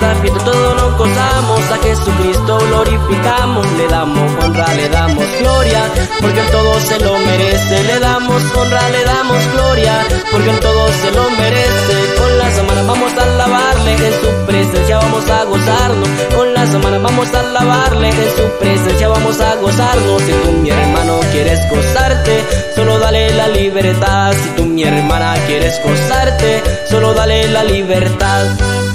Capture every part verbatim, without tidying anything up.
esta fiesta todos nos gozamos, a Jesucristo glorificamos, le damos honra, le damos gloria, porque en todo se lo merece. Le damos honra, le damos gloria, porque en todo se lo merece. Con las manos vamos a alabarle, en su presencia vamos a gozarnos. Con las manos vamos a alabarle, en su presencia vamos a gozarnos. Si tú, mi hermano, quieres gozarte, solo dale la libertad. Si tú, mi hermana, quieres gozarte, solo dale la libertad.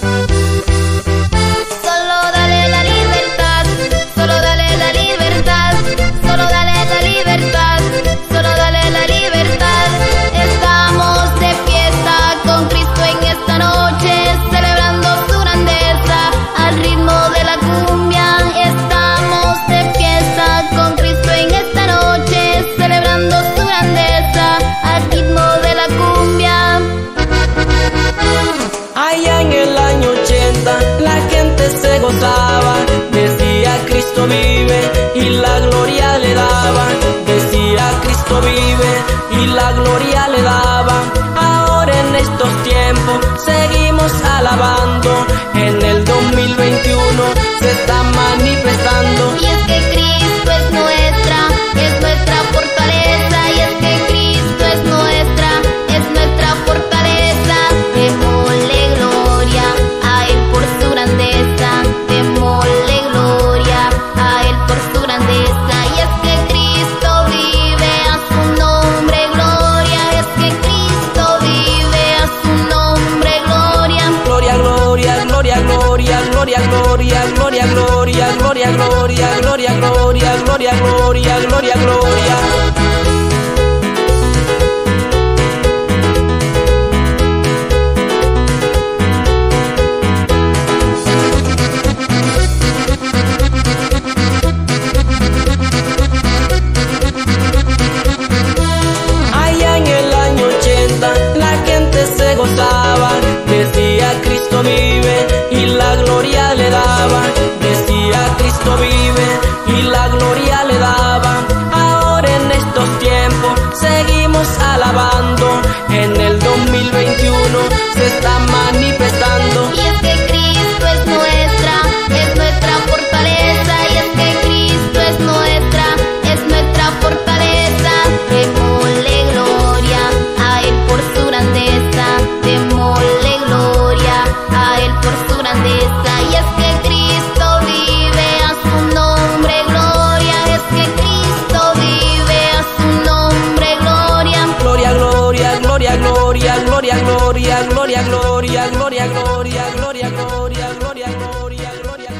Decía Cristo vive y la gloria le daba. Decía Cristo vive y la gloria le daba. Ahora en estos tiempos seguimos alabando. En el dos mil veintiuno se está manifestando. Y es que Cristo es nuestra, es nuestra fortaleza. Y es que Cristo es nuestra, es nuestra fortaleza. Démosle gloria a Él por su grandeza. Démosle gloria a Él por su grandeza. Y es que Cristo vive, a su nombre gloria. Es que Cristo vive, a su nombre gloria. Gloria, gloria, gloria, gloria, gloria, gloria, gloria, gloria, gloria, gloria, gloria, gloria, gloria, gloria, gloria, gloria. Decía Cristo vive y la gloria le daba. Decía Cristo vive y la gloria le daba. Ahora en estos tiempos seguimos alabando. En el dos mil veintiuno se está manifestando. Y es que Cristo es nuestra, es nuestra fortaleza. Y es que Cristo es nuestra, es nuestra fortaleza. Démosle gloria a Él por su grandeza. Démosle gloria a Él por su grandeza. Y es que Cristo vive, a su nombre gloria. Es que Cristo vive, a su nombre gloria. Gloria, gloria, gloria, gloria, gloria, gloria, gloria, gloria, gloria, gloria, gloria, gloria, gloria, gloria, gloria.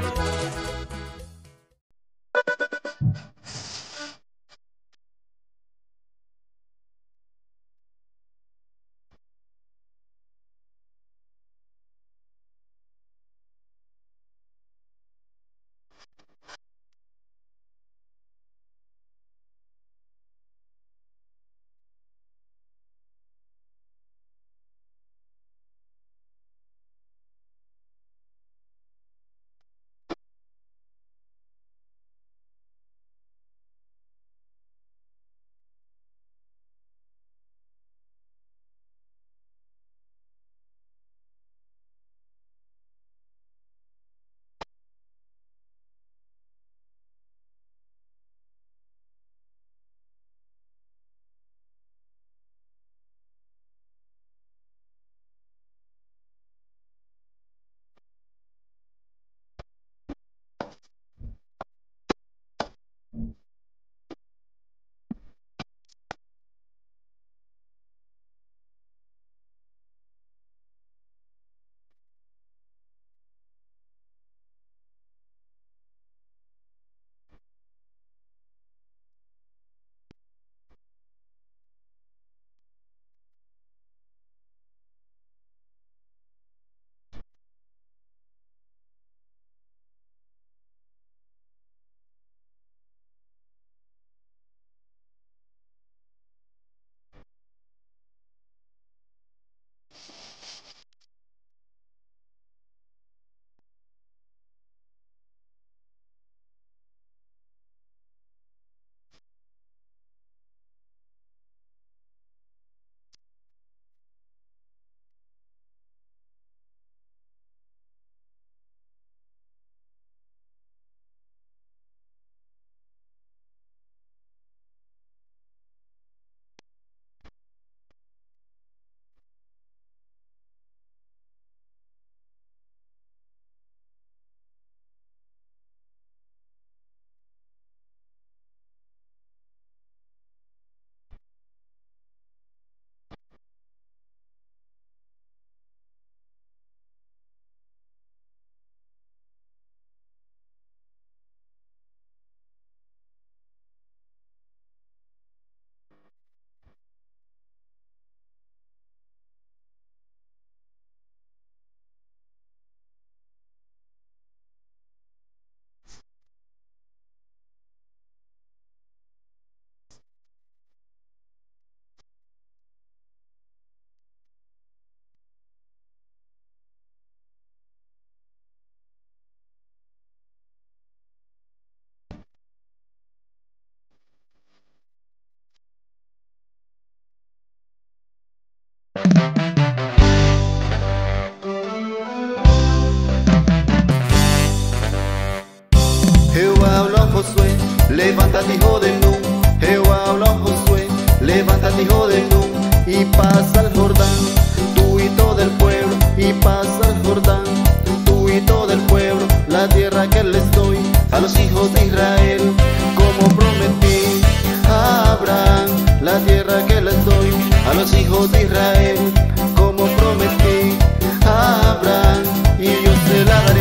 levántate, hijo de Nun. Jehová habló a Josué, levántate, hijo de Nun, y pasa el Jordán, tú y todo el pueblo, y pasa el Jordán, tú y todo el pueblo, la tierra que les doy a los hijos de Israel, como prometí a Abraham, la tierra que les doy a los hijos de Israel, como prometí a Abraham, y yo se la daré,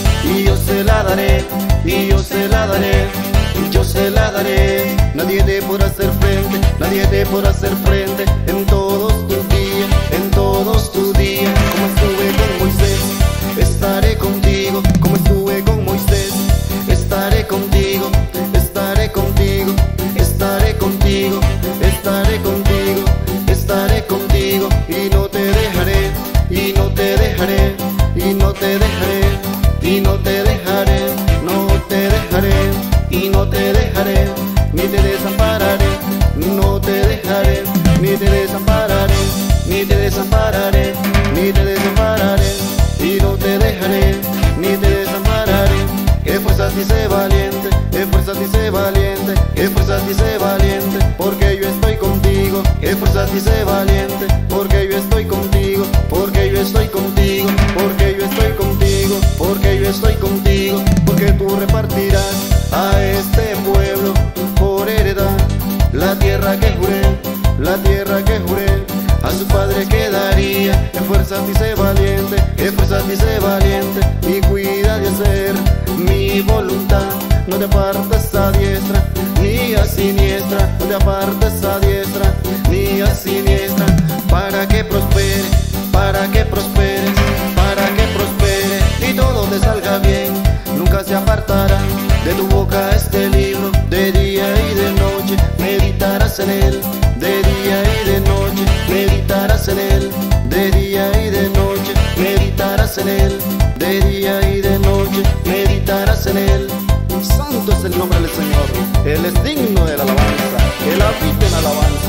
y yo se la daré, y yo se la daré, yo se la daré. Nadie te podrá hacer frente, nadie te podrá hacer frente en todos tus días, en todos tus días. Como estuve con Moisés, estaré contigo, como estuve con Moisés, estaré contigo, estaré contigo, estaré contigo, estaré contigo, estaré contigo, y no te dejaré, y no te dejaré, y no te dejaré, y no te dejaré, no te dejaré, y no te dejaré, ni te desampararé, no te dejaré, ni te desampararé, ni te desampararé, ni te desampararé, y no te dejaré, ni te desampararé. Esfuérzate y sé valiente, esfuérzate y sé valiente, esfuérzate y sé valiente, porque yo estoy contigo. Esfuérzate y sé valiente, porque yo estoy contigo, porque yo estoy contigo, porque yo estoy contigo, porque yo estoy contigo, porque tú repartirás a este pueblo por heredad la tierra que juré, la tierra que juré a su padre que daría. Esfuérzate y sé valiente, esfuérzate y sé valiente, y cuida de hacer mi voluntad. No te apartes a diestra ni a siniestra, no te apartes a diestra ni a siniestra, para que prospere, para que prosperes, para que prospere y todo te salga bien. Nunca se apartará de tu boca este libro, de día y de noche meditarás en él, de día y de noche meditarás en él, de día y de noche meditarás en él, de día y de noche meditarás en él. Santo es el nombre del Señor, Él es digno de la alabanza, Él habita en alabanza.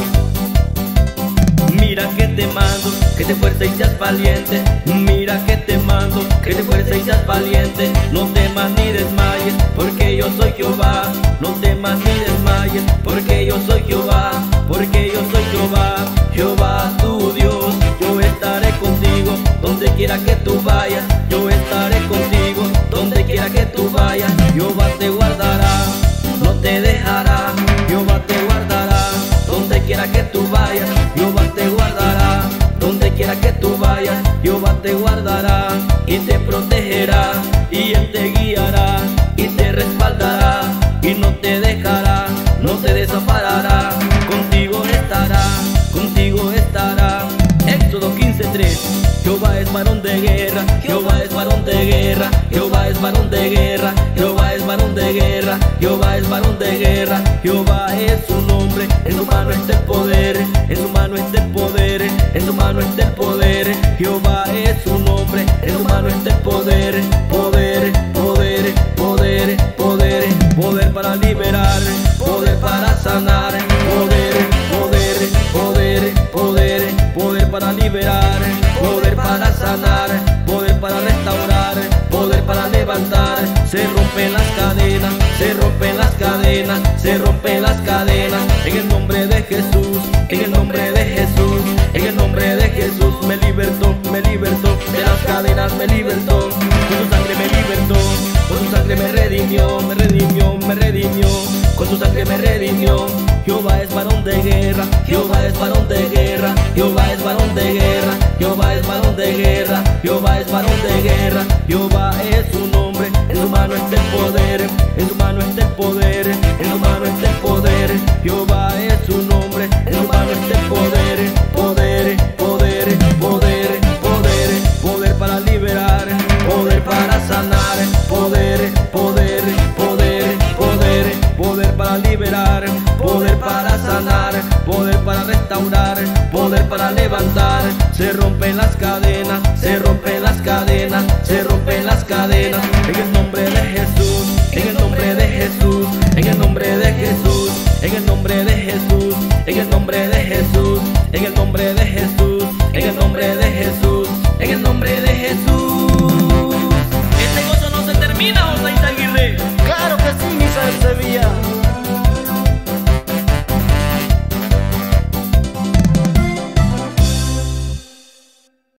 Mira que te mando, que te esfuerces y seas valiente. Mira que te mando, que te esfuerces y seas valiente. No temas ni desmayes, porque yo soy Jehová. No temas ni desmayes, porque yo soy Jehová, porque yo soy Jehová, Jehová tu Dios. Yo estaré contigo, donde quiera que tú vayas. Yo estaré contigo, donde quiera que tú vayas. Jehová te guardará, no te dejará. Jehová te guardará, donde quiera que tú vayas. Jehová te guardará, donde quiera que tú vayas. Jehová te guardará y te protegerá, y Él te guiará y te respaldará, y no te dejará, no te desamparará. Contigo estará, contigo estará. Éxodo quince tres. Jehová es varón de guerra, Jehová es varón de guerra, Jehová es varón de guerra, Jehová es varón de guerra, Jehová es varón de guerra. Jehová es su nombre, en su mano está el poder, en su mano está el poder, en su mano está el poder. Jehová es su nombre, en su mano está el poder, poder, poder, poder, poder, poder para liberar, poder para sanar, poder, poder, poder, poder, poder para liberar, poder para sanar, poder para restaurar, poder para levantar. Se rompen las cadenas, se rompen las cadenas, se rompen las cadenas. En el nombre de Jesús, en el nombre de Jesús, en el nombre de Jesús. Me libertó, me libertó, de las cadenas me libertó. Con su sangre me libertó, con su sangre me redimió, me redimió, me redimió. Con su sangre me redimió. Jehová es varón de guerra, Jehová es varón de guerra, Jehová es varón de guerra, Jehová es varón de guerra, Jehová es varón de guerra. Jehová es su nombre, en su mano está el poder, en su mano está el poder, en su mano está el poder. Jehová es su nombre, en su mano está el poder, poder, poder, poder, poder, poder para liberar, poder para sanar, poder, poder, poder, poder, poder para liberar, poder para sanar, poder para restaurar, poder para levantar. Se rompen las cadenas, se rompen las cadenas, se rompen las cadenas.